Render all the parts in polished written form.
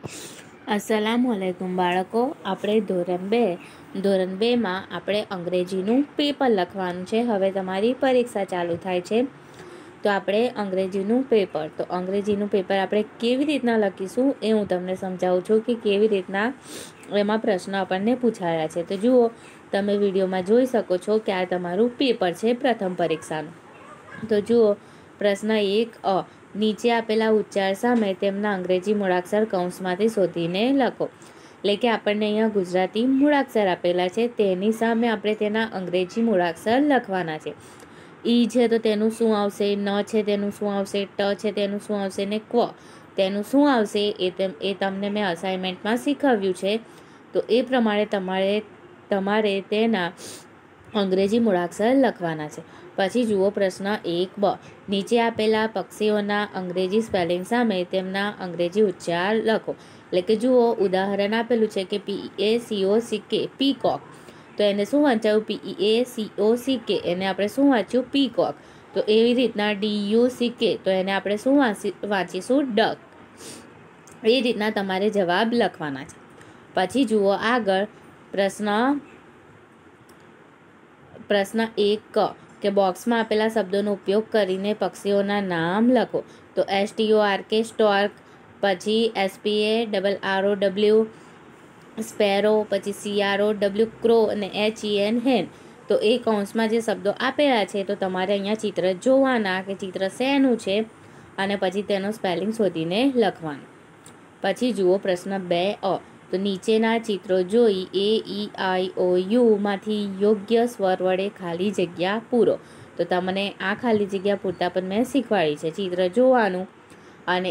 અસલામુઅલૈકુમ બાળકો, આપણે ધોરણ બેમાં આપણે અંગ્રેજીનું પેપર લખવાનું છે. હવે તમારી પરીક્ષા ચાલુ થાય છે, તો આપણે અંગ્રેજીનું પેપર આપણે કેવી રીતના લખીશું એ હું તમને સમજાવું છું કે કેવી રીતના એમાં પ્રશ્ન આપણને પૂછાયા છે. તો જુઓ, તમે વિડીયોમાં જોઈ શકો છો કે આ તમારું પેપર છે પ્રથમ પરીક્ષાનું. તો જુઓ, પ્રશ્ન 1 નીચે આપેલા ઉચ્ચાર સામે તેમના અંગ્રેજી મૂળાક્ષર કૌંસમાંથી શોધીને લખો. એટલે કે આપણને અહીંયા ગુજરાતી મૂળાક્ષર આપેલા છે, તેની સામે આપણે તેના અંગ્રેજી મૂળાક્ષર લખવાના છે. ઈ છે તો તેનું શું આવશે, ન છે તેનું શું આવશે, ટ છે તેનું શું આવશે ને ક્વ તેનું શું આવશે એ તમને મેં અસાઇનમેન્ટમાં શીખવ્યું છે. તો એ પ્રમાણે તમારે તેના અંગ્રેજી મૂળાક્ષર લખવાના છે. પછી જુઓ પ્રશ્ન 1b નીચે આપેલા પક્ષીઓના અંગ્રેજી સ્પેલિંગ સામે તેમના અંગ્રેજી ઉચ્ચાર લખો. એટલે કે જુઓ, ઉદાહરણ આપેલું છે કે PEACOCK પીકોક, તો એને શું વાંચાયું PEACOCK, એને આપણે શું વાંચ્યું પીકોક. તો એવી રીતના DUCK, તો એને આપણે શું વાંચીશું ડક. એ રીતના તમારે જવાબ લખવાના છે. પછી જુઓ આગળ પ્રશ્ન 1 કે બોક્સમાં આપેલા શબ્દોનો ઉપયોગ કરીને પક્ષીઓના નામ લખો. તો STORK સ્ટોર્ક, પછી SPARROW સ્પેરો, પછી CROW ક્રો અને HEN હેન. તો એ કૌંસમાં જે શબ્દો આપેલા છે તો તમારે અહીંયા ચિત્ર જોવાના કે ચિત્ર શેનું છે અને પછી તેનો સ્પેલિંગ શોધીને લખવાનું. પછી જુઓ પ્રશ્ન 2 તો નીચેના ચિત્રો જોઈ AEIOU માંથી યોગ્ય સ્વર વડે ખાલી જગ્યા પૂરો. તો તમને આ ખાલી જગ્યા પૂરતા પણ મેં શીખવાડી છે. ચિત્ર જોવાનું અને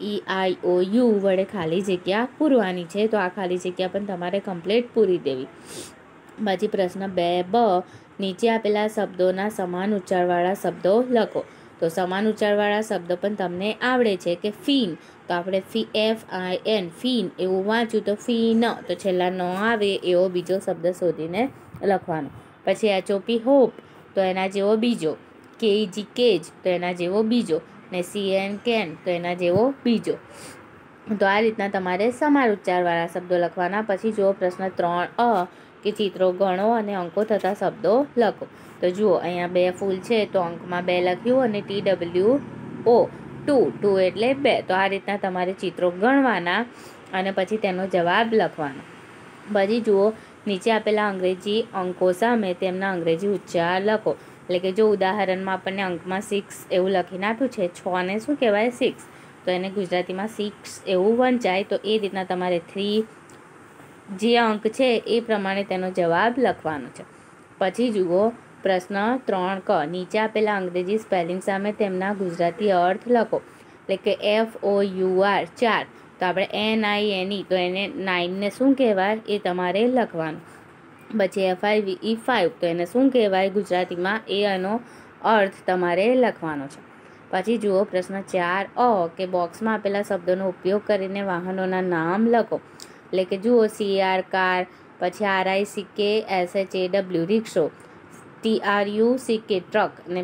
AEIOU વડે ખાલી જગ્યા પૂરવાની છે. તો આ ખાલી જગ્યા પણ તમારે કમ્પ્લીટ પૂરી દેવી. પછી પ્રશ્ન 2b નીચે આપેલા શબ્દોના સમાન ઉચ્ચારવાળા શબ્દો લખો. તો સમાન ઉચ્ચારવાળા શબ્દો પણ તમને આવડે છે કે ફીન, તો આપણે FIN ફીન એવું વાંચ્યું. તો ફીન, તો છેલ્લા ન આવે એવો બીજો શબ્દ શોધીને લખવાનો. પછી HOP હોપ, તો એના જેવો બીજો. KEG કેજ, તો એના જેવો બીજો. ને CN કેન, તો એના જેવો બીજો. તો આ રીતના તમારે સમાન ઉચ્ચારવાળા શબ્દો લખવાના. પછી જુઓ પ્રશ્ન 3a કે ચિત્રો ગણો અને અંકો થતા શબ્દો લખો. તો જુઓ, અહીંયા 2 ફૂલ છે તો અંકમાં 2 લખ્યું અને TWO 2 એટલે 2. તો આ રીતના તમારે ચિત્રો ગણવાના અને પછી તેનો જવાબ લખવાનો. પછી જુઓ, નીચે આપેલા અંગ્રેજી અંકો સામે તેમના અંગ્રેજી ઉચ્ચાર લખો. એટલે કે જો ઉદાહરણમાં આપણને અંકમાં 6 એવું લખીને આપ્યું છે, 6 ને શું કહેવાય 6, તો એને ગુજરાતીમાં 6 એવું વંચાય. તો એ રીતના તમારે 3 જે અંક છે એ પ્રમાણે તેનો જવાબ લખવાનો છે. પછી જુઓ પ્રશ્ન 3ક નીચે આપેલા અંગ્રેજી સ્પેલિંગ સામે તેમના ગુજરાતી અર્થ લખો. એટલે કે FOUR 4, તો આપણે NINE, તો એને 9 ને શું કહેવાય એ તમારે લખવાનું. પછી FIVE 5, તો એને શું કહેવાય ગુજરાતીમાં એ એનો અર્થ તમારે લખવાનો છે. પછી જુઓ પ્રશ્ન 4a કે બોક્સમાં આપેલા શબ્દોનો ઉપયોગ કરીને વાહનોના નામ લખો. એટલે કે જુઓ CAR કાર, પછી RICK SHAW રિક્ષો, TRUCK ટ્રક અને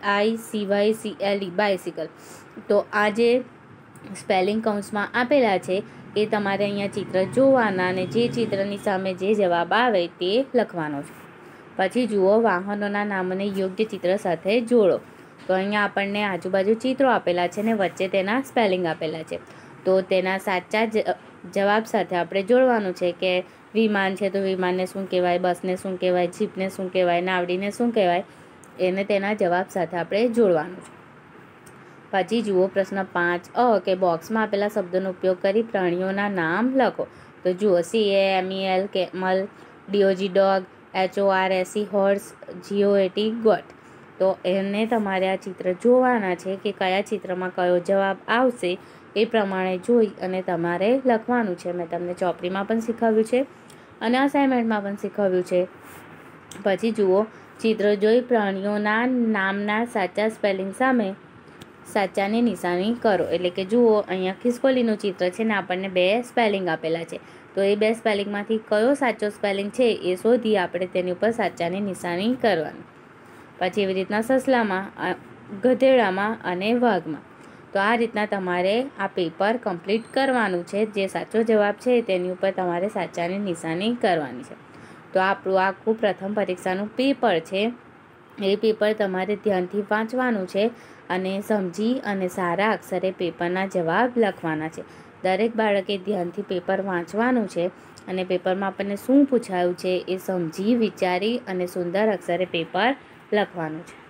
BICYCLE બાઇસિકલ. તો આ જે સ્પેલિંગ કૌંસમાં આપેલા છે એ તમારે અહીંયા ચિત્ર જોવાના અને જે ચિત્રની સામે જે જવાબ આવે તે લખવાનો છે. પછી જુઓ વાહનોના નામને યોગ્ય ચિત્ર સાથે જોડો. તો અહીંયા આપણને આજુબાજુ ચિત્રો આપેલા છે ને વચ્ચે તેના સ્પેલિંગ આપેલા છે. તો તેના સાચા જવાબ સાથે આપણે જોડવાનું છે કે વિમાન છે તો વિમાનને શું કહેવાય, બસને શું કહેવાય, જીપને શું કહેવાય, નાવડીને શું કહેવાય, એને તેના જવાબ સાથે આપણે જોડવાનું છે. પછી જુઓ પ્રશ્ન 5a કે બોક્સમાં આપેલા શબ્દોનો ઉપયોગ કરી પ્રાણીઓના નામ લખો. તો જુઓ CAMEL camel, DOG dog, HORSE horse, GOAT goat. તો એને તમારે આ ચિત્ર જોવાના છે કે કયા ચિત્રમાં કયો જવાબ આવશે એ પ્રમાણે જોઈ અને તમારે લખવાનું છે. મેં તમને ચોપડીમાં પણ શીખવ્યું છે અને અસાઇનમેન્ટમાં પણ શીખવ્યું છે. પછી જુઓ, ચિત્ર જોઈ પ્રાણીઓના નામના સાચા સ્પેલિંગ સામે સાચાની નિશાની કરો. એટલે કે જુઓ, અહીંયા ખિસકોલીનું ચિત્ર છે ને આપણને 2 સ્પેલિંગ આપેલા છે. તો એ 2 સ્પેલિંગમાંથી કયો સાચો સ્પેલિંગ છે એ શોધી આપણે તેની ઉપર સાચાની નિશાની કરવાની. પછી એવી રીતના સસલામાં, ગધેડામાં અને વાઘમાં. તો આ રીતના તમારે આ પેપર કમ્પ્લીટ કરવાનું છે. જે સાચો જવાબ છે તેની ઉપર તમારે સાચાની નિશાની કરવાની છે. તો આપણું આખું પ્રથમ પરીક્ષાનું પેપર છે. એ પેપર તમારે ધ્યાનથી વાંચવાનું છે અને સમજી અને સારા અક્ષરે પેપરના જવાબ લખવાના છે. દરેક બાળકે ધ્યાનથી પેપર વાંચવાનું છે અને પેપરમાં આપણને શું પૂછાયું છે એ સમજી વિચારી અને સુંદર અક્ષરે પેપર લખવાનું છે.